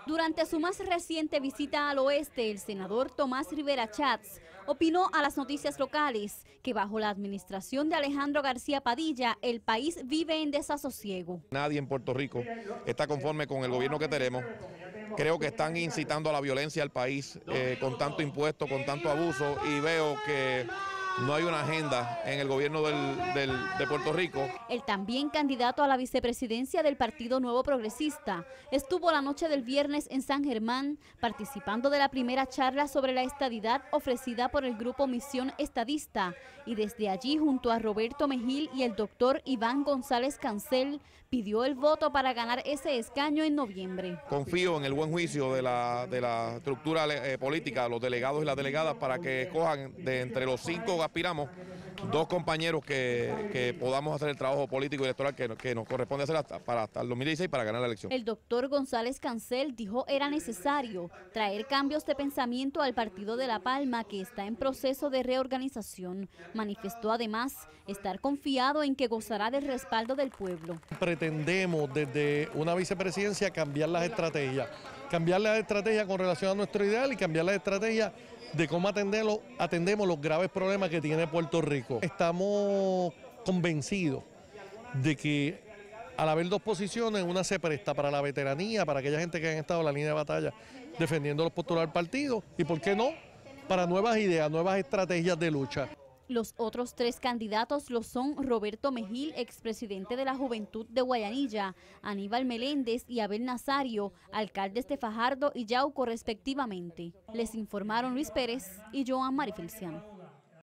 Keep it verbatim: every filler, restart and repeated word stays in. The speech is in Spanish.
Durante su más reciente visita al oeste, el senador Tomás Rivera Chats opinó a las noticias locales que bajo la administración de Alejandro García Padilla, el país vive en desasosiego. Nadie en Puerto Rico está conforme con el gobierno que tenemos. Creo que están incitando a la violencia al país eh, con tanto impuesto, con tanto abuso, y veo que no hay una agenda en el gobierno del, del, de Puerto Rico. El también candidato a la vicepresidencia del Partido Nuevo Progresista estuvo la noche del viernes en San Germán participando de la primera charla sobre la estadidad ofrecida por el grupo Misión Estadista, y desde allí junto a Roberto Mejil y el doctor Iván González Cancel pidió el voto para ganar ese escaño en noviembre. Confío en el buen juicio de la, de la estructura eh, política, los delegados y las delegadas, para que escojan de entre los cinco que aspiramos dos compañeros que, que podamos hacer el trabajo político y electoral que, que nos corresponde hacer hasta, para hasta el dos mil dieciséis para ganar la elección. El doctor González Cancel dijo era necesario traer cambios de pensamiento al Partido de La Palma, que está en proceso de reorganización. Manifestó además estar confiado en que gozará del respaldo del pueblo. Pretendemos desde una vicepresidencia cambiar las estrategias, cambiar las estrategias con relación a nuestro ideal y cambiar las estrategias de cómo atenderlo, atendemos los graves problemas que tiene Puerto Rico. Estamos convencidos de que al haber dos posiciones, una se presta para la veteranía, para aquella gente que han estado en la línea de batalla defendiendo los postulados del partido, y por qué no, para nuevas ideas, nuevas estrategias de lucha. Los otros tres candidatos lo son Roberto Mejil, expresidente de la Juventud de Guayanilla, Aníbal Meléndez y Abel Nazario, alcaldes de Fajardo y Yauco respectivamente. Les informaron Luis Pérez y Joan Mari Feliciano.